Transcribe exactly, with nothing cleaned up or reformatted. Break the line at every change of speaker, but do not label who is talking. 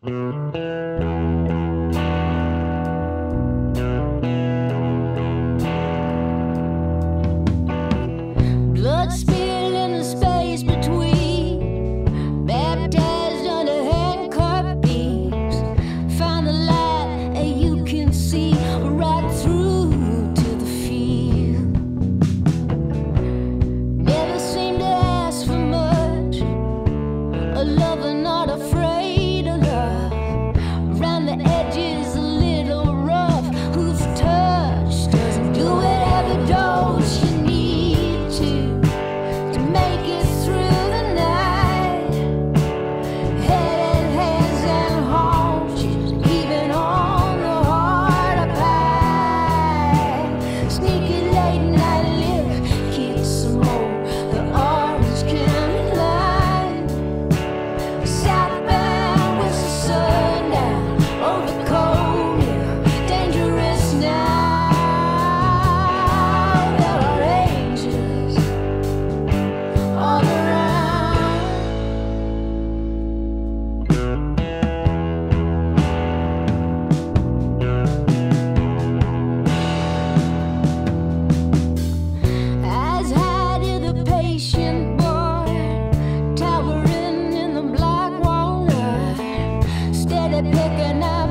Blood spill in the space between, baptized under handcuff beams. Find the light and you can see right through to the field. Never seem to ask for much, a lover not afraid of love. Around the edges a little rough, whose touch doesn't do whatever dose you need to to make it through the night. Head and hands and haunches, even on the heart of pie. Sneaky late night live, kids some more, the orange county line. Southbound with the sun down over the cold hill, dangerous now. There are angels all around. Eyes high to the patient boy, towering in the black walnut, steady picking up